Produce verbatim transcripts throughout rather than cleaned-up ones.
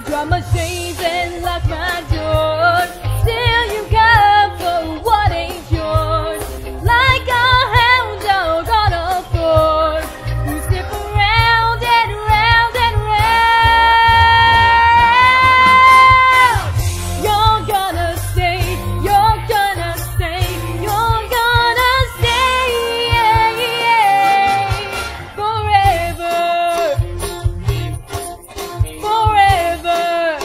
Drop my chains and lock my doors. Still you come for what ain't yours. Like a hound dog on a floor, you skip around and round and round. You're gonna stay, you're gonna stay, you're gonna stay, yeah, yeah, forever, forever.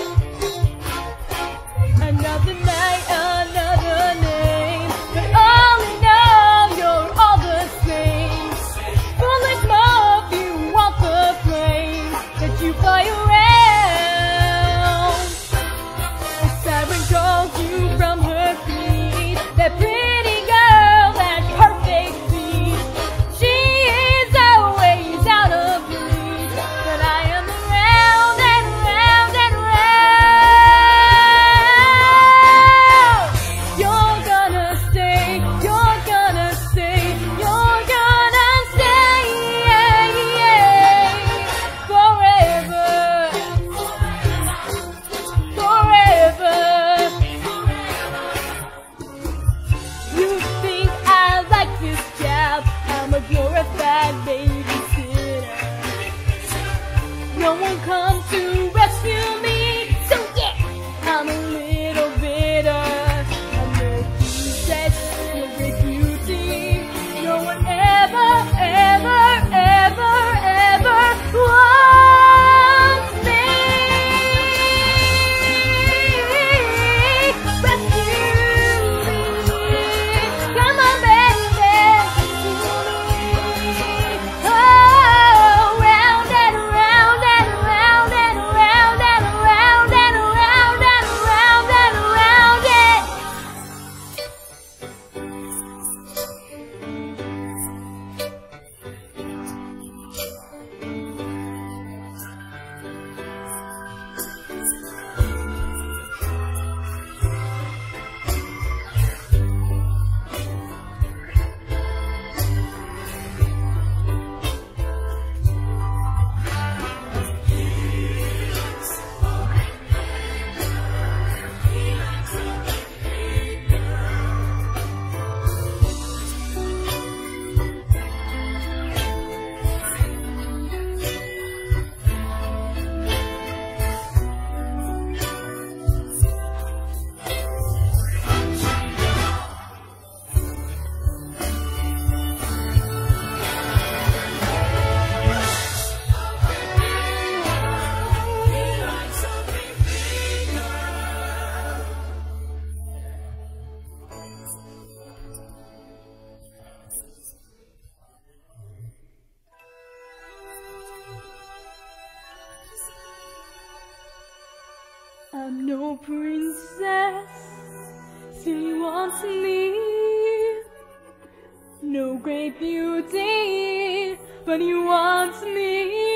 Another night, another name, but all in all, you're all the same. Foolish moth, you want the flame that you fly around. A siren calls you from her feet, that pretty girl, that perfect beat. She is always out of reach, but I am around and round and round. You're gonna stay, you're gonna stay, you're gonna stay, yeah, yeah, forever, forever. You think I like this job? I'm a glorified babysitter. No one comes to rescue me, so yeah, I'm a little bitter. I'm no princess, no big beauty. No one ever, ever, ever, ever wants me. Rescue me, come on, baby. Oh, round and round and round and round and round and round and round and round it. I'm no princess, still you want me. No great beauty, but you want me.